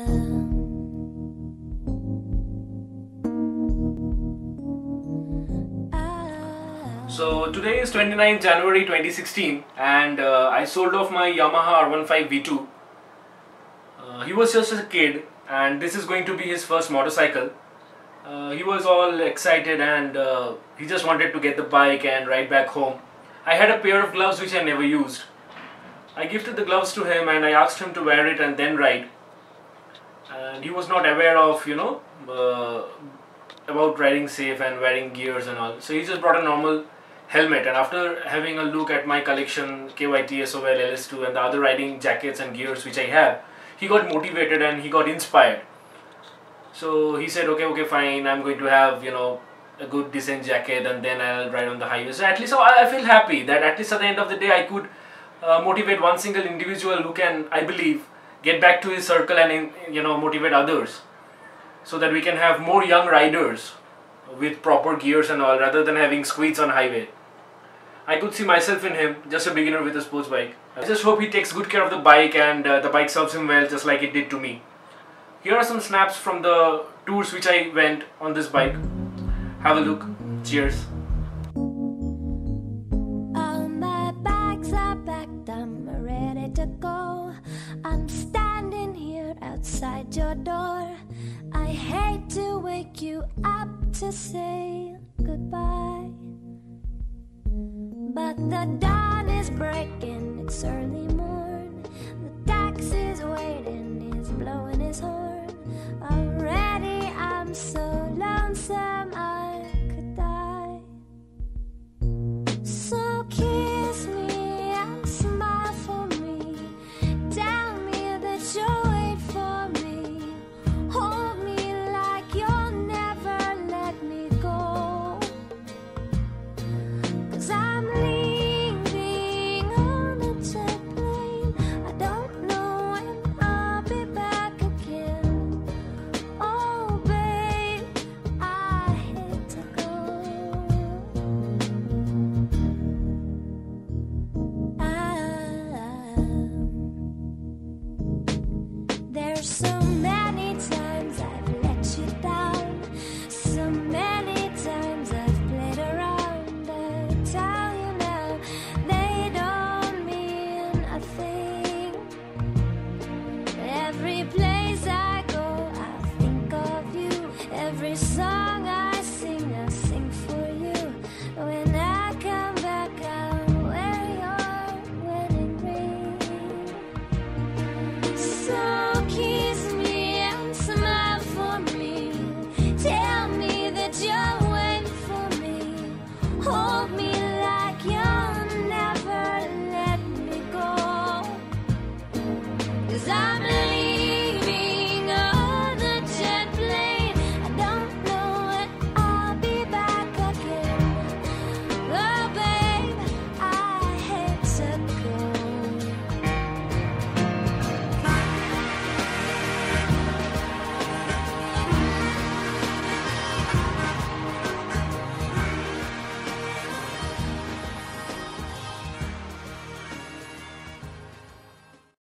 So today is 29th January 2016 and I sold off my Yamaha R15v2. He was just a kid and this is going to be his first motorcycle. He was all excited and he just wanted to get the bike and ride back home. I had a pair of gloves which I never used. I gifted the gloves to him and I asked him to wear it and then ride. And he was not aware of, about riding safe and wearing gears and all. So he just brought a normal helmet, and after having a look at my collection KYTSOL, LS2 and the other riding jackets and gears which I have, he got motivated and he got inspired. So he said, okay fine, I'm going to have a good decent jacket and then I'll ride on the highway. So at least I feel happy that at least at the end of the day I could motivate one single individual who can, I believe, get back to his circle and motivate others, so that we can have more young riders with proper gears and all, rather than having squeaks on highway. I could see myself in him, just a beginner with a sports bike. I just hope he takes good care of the bike and the bike serves him well, just like it did to me. Here are some snaps from the tours which I went on this bike. Have a look. Cheers. All my bags are packed, I'm ready to go. I'm standing here outside your door. I hate to wake you up to say goodbye, but the dawn is breaking, it's early morn. The taxi's waiting, he's blowing his horn. Already I'm so lonesome I could die. So kiss me and smile for me, tell me that you'll wait for me. Hold me like you'll never let me go, 'cause I'm leaving on a jet plane. I don't know when I'll be back again. Oh babe, I hate to go. There's so many